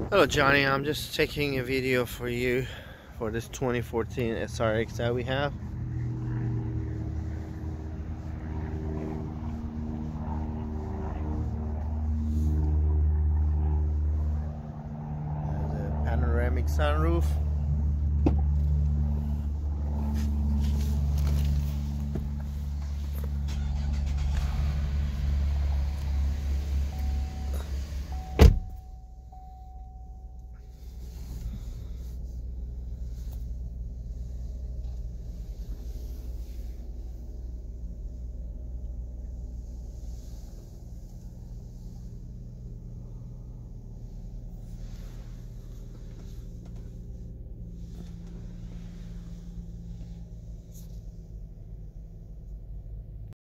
Hello Johnny, I'm just taking a video for you for this 2014 SRX that we have. The panoramic sunroof.